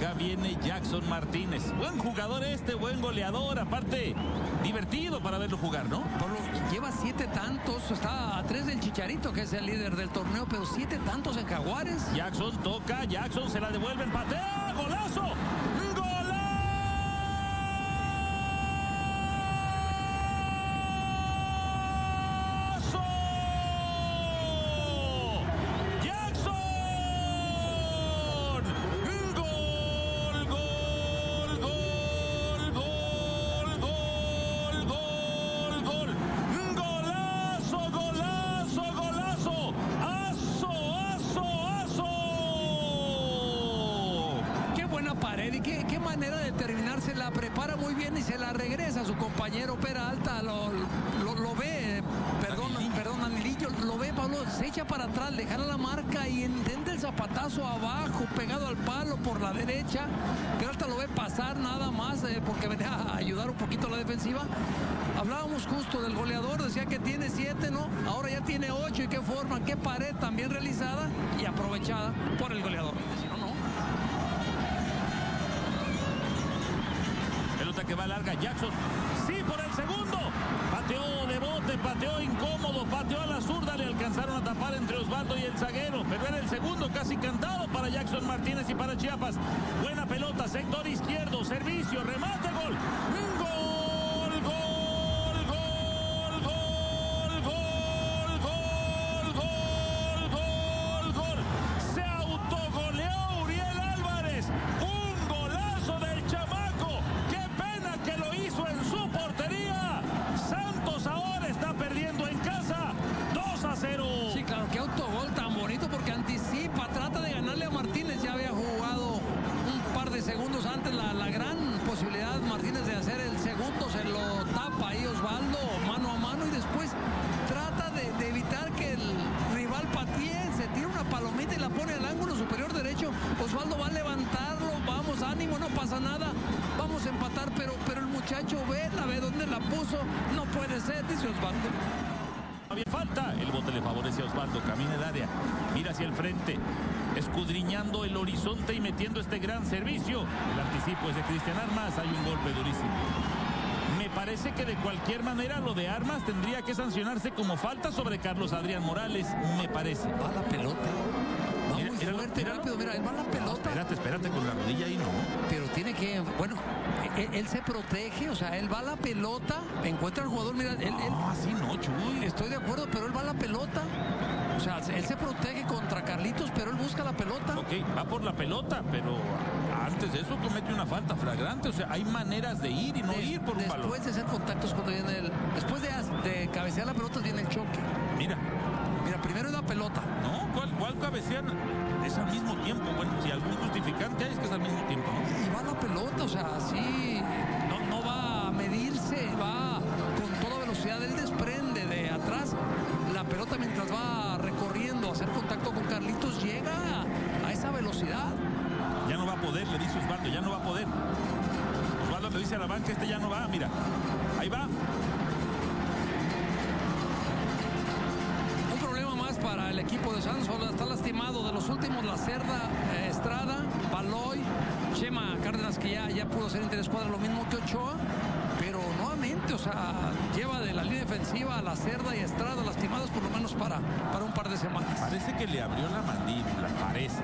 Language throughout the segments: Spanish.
acá viene Jackson Martínez. Buen jugador buen goleador, aparte divertido para verlo jugar, ¿no? Pablo, lleva 7 tantos, está a 3 del Chicharito, que es el líder del torneo, pero 7 tantos en Jaguares. Jackson toca, Jackson se la devuelve, patea, golazo. Qué manera de terminar, se la prepara muy bien y se la regresa a su compañero Peralta, lo ve, perdón, Anilillo, lo ve, Pablo, se echa para atrás, le jala la marca y intenta el zapatazo abajo, pegado al palo por la derecha. Peralta lo ve pasar nada más, porque venía a ayudar un poquito a la defensiva. Hablábamos justo del goleador, decía que tiene 7, ¿no? Ahora ya tiene 8, y qué forma, qué pared también realizada y aprovechada por el goleador. Pelota que va larga, Jackson, sí, por el segundo, pateó de bote, pateó incómodo, pateó a la zurda, le alcanzaron a tapar entre Osvaldo y el zaguero, pero era el segundo casi cantado para Jackson Martínez y para Chiapas. Buena pelota, sector izquierdo, servicio, remate, gol, gol, gol, gol, gol, gol, gol, gol, gol, se autogoleó Uriel Álvarez, un golazo del chamaco. Que lo hizo en su portería. Santos ahora está perdiendo en casa 2-0. Sí, claro, qué autogol tan bonito, porque anticipa, trata de ganarle a Martínez. Ya había jugado un par de segundos antes la gran posibilidad Martínez de hacer el segundo, se lo tapa ahí Osvaldo mano a mano, y después trata de evitar que el rival patee, se tira una palomita y la pone al ángulo superior derecho. Osvaldo va a levantarlo, vamos, ánimo, no pasa nada, vamos a empatar, pero el muchacho ve dónde la puso, no puede ser, dice Osvaldo. Había falta, el bote le favorece a Osvaldo, camina el área, mira hacia el frente, escudriñando el horizonte y metiendo este gran servicio. El anticipo es de Cristian Armas, hay un golpe durísimo. Me parece que de cualquier manera lo de Armas tendría que sancionarse como falta sobre Carlos Adrián Morales, me parece. Va la pelota. Va muy fuerte, rápido, mira, él va la pelota. Espérate, con la rodilla ahí no. Pero tiene que, bueno, él se protege, o sea, él va a la pelota, encuentra al jugador, mira, no, así no, Chuy. Estoy de acuerdo, pero él va a la pelota. O sea, él se protege contra Carlitos, pero él busca la pelota. Ok, va por la pelota, pero antes de eso comete una falta flagrante. O sea, hay maneras de ir y no ir por un balón. Después de hacer contactos, cuando viene después de cabecear la pelota, viene el choque. Mira, primero es la pelota. No, ¿cuál cabecean? Es al mismo tiempo. Bueno, si algún justificante hay, es que es al mismo tiempo, ¿no? Y va la pelota, o sea, sí, no va a medirse, va con toda velocidad, él desprende de atrás la pelota mientras va recorriendo, a hacer contacto con Carlitos, llega a esa velocidad. Ya no va a poder, le dice Osvaldo, ya no va a poder. Osvaldo le dice a la banca, ya no va, mira, ahí va. Un problema más para el equipo de Santos, está lastimado de los últimos, La Cerda, Estrada, Baloy, Chema Cárdenas, que ya pudo hacer interescuadra, lo mismo que Ochoa, pero nuevamente, o sea, lleva de la línea defensiva a La Cerda y Estrada lastimados por lo menos para un par de semanas. Parece que le abrió la mandíbula, parece.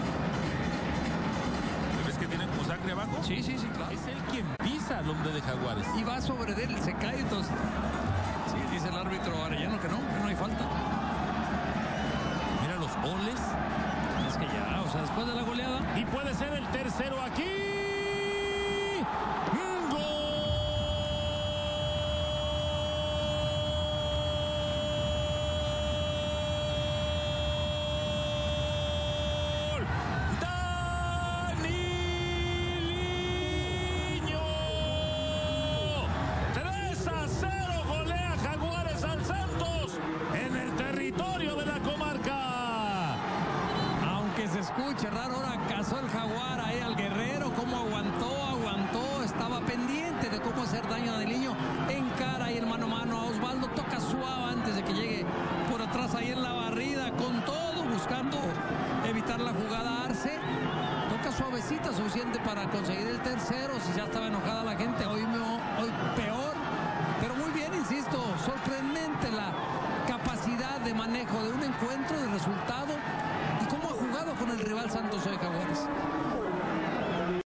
¿Ves que tiene como sangre abajo? Sí, claro. Es él quien pisa al hombre de Jaguares. Y va sobre él, se cae, entonces. Sí, dice el árbitro Arellano que no hay falta. Mira los goles. Es que ya, o sea, después de la goleada. Y puede ser el tercero aquí. Escuche raro, ahora cazó el Jaguar ahí al Guerrero, cabecita suficiente para conseguir el tercero. Si ya estaba enojada la gente, hoy peor. Pero muy bien, insisto, sorprendente la capacidad de manejo de un encuentro, de resultado, y cómo ha jugado con el rival Santos hoy, Jaguares.